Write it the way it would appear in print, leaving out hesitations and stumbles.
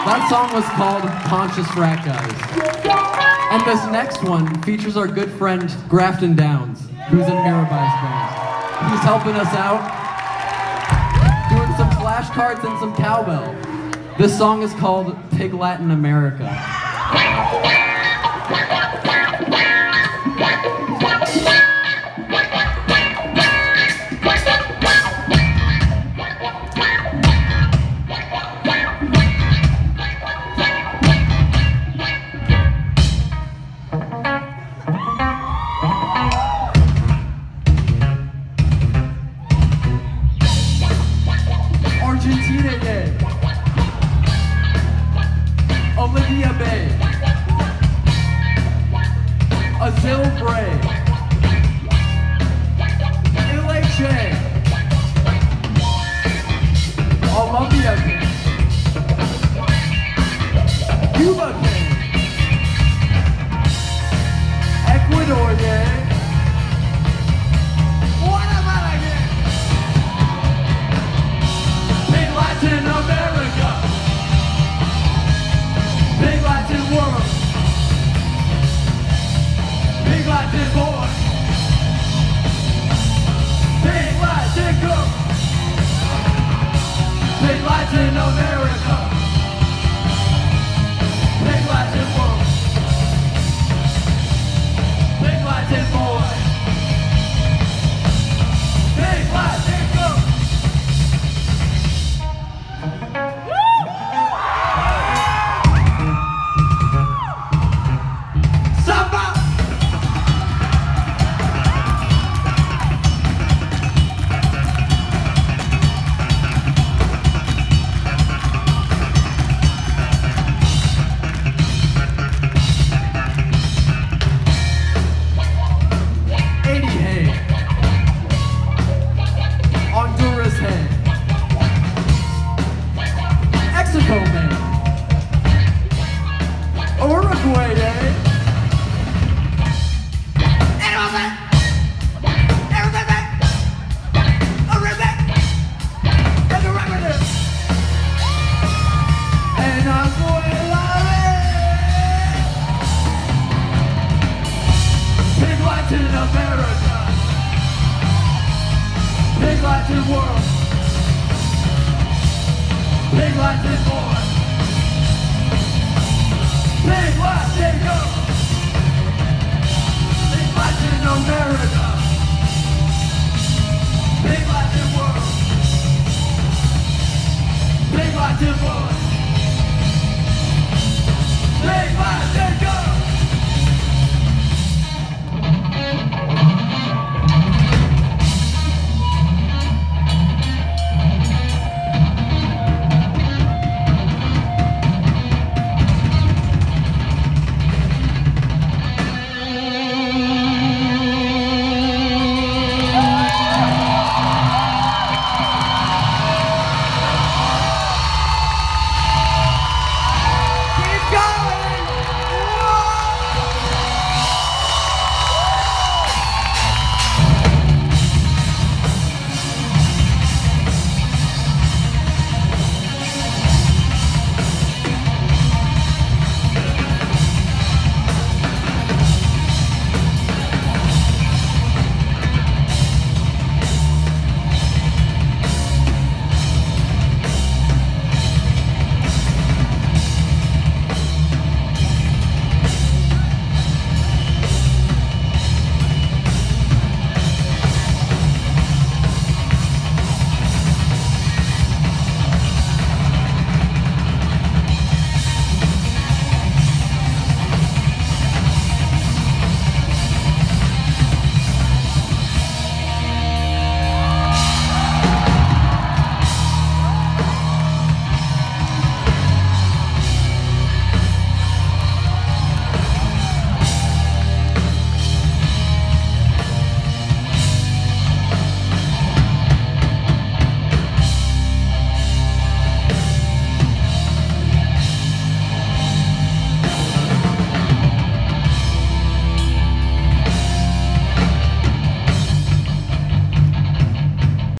That song was called Conscious Frat Guys. And this next one features our good friend Grafton Downs, who's in Mirabai's band. He's helping us out, doing some flashcards and some cowbell. This song is called Pig Latin America. Argentina, yeah. Olivia Bay, Azil Bray, Ileche, Colombia King, Cuba King, Ecuador, yeah. Latin America, big Latin world, big Latin boy, big Latin girl, big Latin America, big Latin world, big Latin boy, big Latin girl. America, big Latin world, big Latin boy, big Latin girl, big Latin America, big Latin world, big Latin boy.